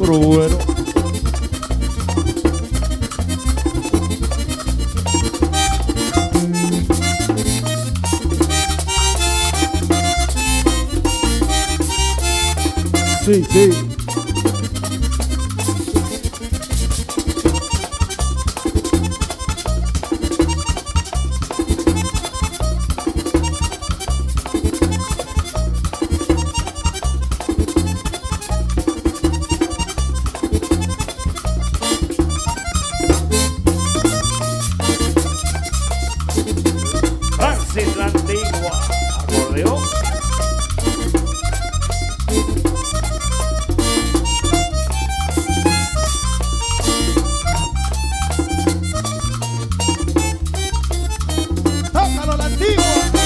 burro bueno. Sí, sí. Francis la Antigua, acordeón. ¡Tócalo la Antigua!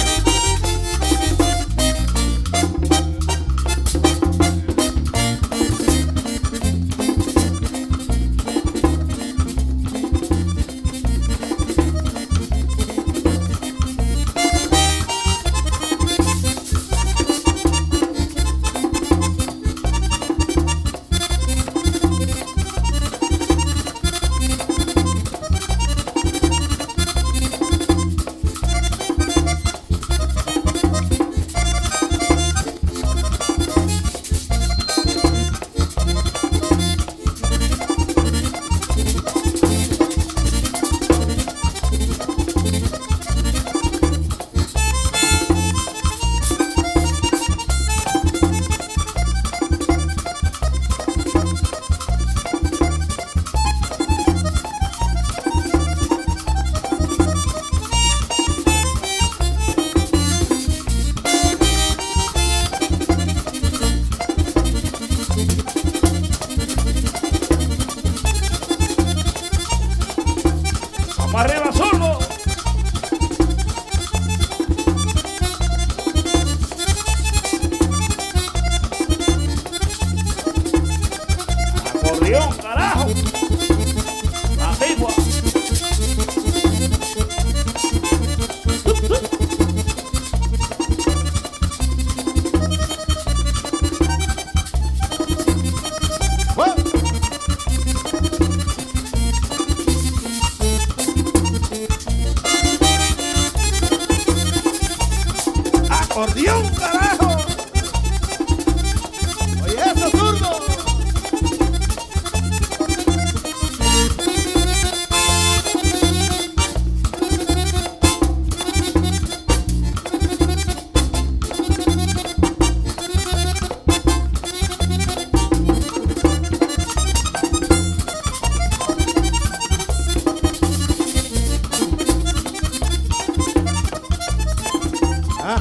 Vamos arriba, zurdo. Acordeón, carajo. La Antigua. ¡Acordeón, carajo! Oye, eso, zurdo. Ah.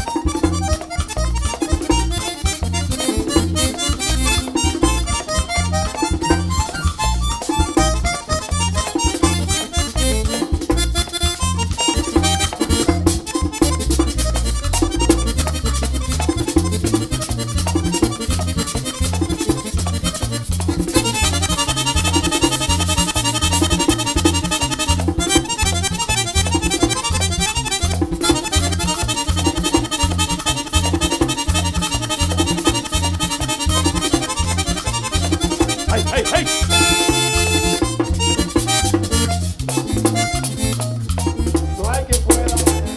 ¡Ay, ay, ay! No hay que pueda.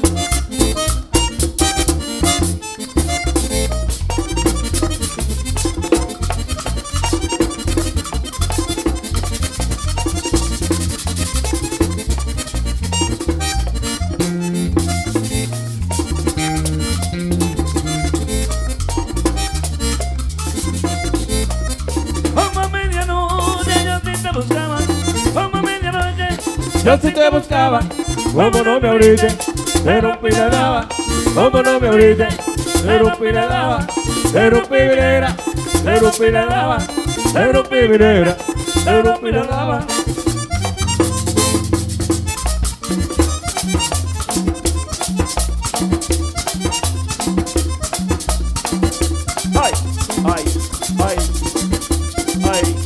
Yo sí te buscaba, como no me abriste, te rompí la daba, como no me abriste, te rompí la daba, te rompí videra, te rompí la daba, te rompí videra, te rompí la daba. ¡Ay, ay, ay, ay!